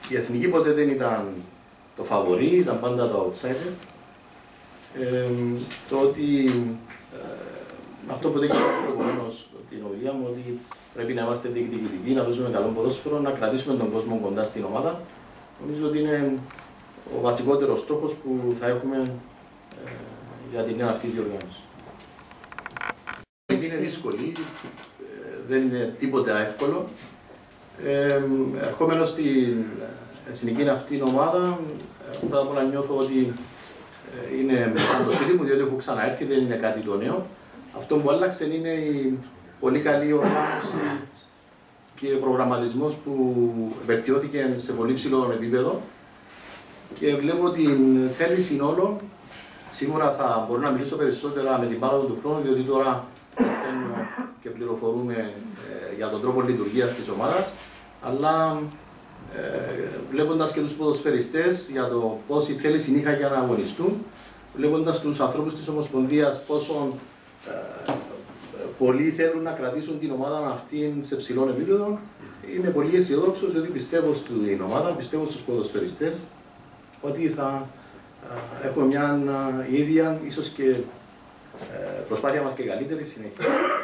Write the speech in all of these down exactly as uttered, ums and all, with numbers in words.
η εθνική ποτέ δεν ήταν το φαβορί, ήταν πάντα το outsider. Ε, το ότι ε, αυτό που δεν είπα προηγουμένως την ομιλία μου, ότι πρέπει να είμαστε διεκδικητικοί, να παίζουμε καλό ποδόσφαιρο, να κρατήσουμε τον κόσμο κοντά στην ομάδα. Νομίζω ότι είναι ο βασικότερος στόχος που θα έχουμε ε, για την νέα αυτή διοργάνωση. Είναι δύσκολη, ε, δεν είναι τίποτε εύκολο. Ε, ερχόμενος στην εθνική αυτή ομάδα, πρώτα απ' όλα νιώθω ότι είναι σαν το σπίτι μου, διότι έχω ξαναέρθει, δεν είναι κάτι το νέο. Αυτό που άλλαξε είναι η πολύ καλή οργάνωση και προγραμματισμός που βελτιώθηκε σε πολύ ψηλό επίπεδο και βλέπω την θέληση όλων. Σίγουρα θα μπορώ να μιλήσω περισσότερα με την πάροδο του χρόνου, διότι τώρα μαθαίνω και πληροφορούμε ε, για τον τρόπο λειτουργίας της ομάδας, αλλά ε, βλέποντας και τους ποδοσφαιριστές για το πόση θέληση είχαν για να αγωνιστούν, βλέποντας τους ανθρώπους της Ομοσπονδίας πόσο ε, πολλοί θέλουν να κρατήσουν την ομάδα αυτή σε ψηλό επίπεδο, είμαι πολύ αισιόδοξος ότι πιστεύω στην ομάδα, πιστεύω στους ποδοσφαιριστές ότι θα ε, έχουμε μια ε, ίδια, ίσως και ε, προσπάθεια μας και καλύτερη συνέχεια.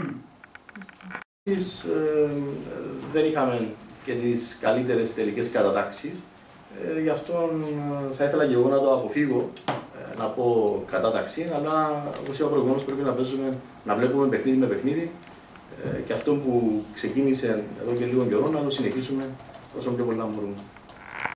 ε, δεν είχαμε και τις καλύτερες τελικές κατατάξεις, ε, γι' αυτό ε, θα ήθελα και εγώ να το αποφύγω, ε, να πω κατάταξη, αλλά όπως είπα προηγουμένως πρέπει να παίζουμε, να βλέπουμε παιχνίδι με παιχνίδι ε, και αυτό που ξεκίνησε εδώ και λίγο καιρό να το συνεχίσουμε όσο πιο πολλά μπορούμε.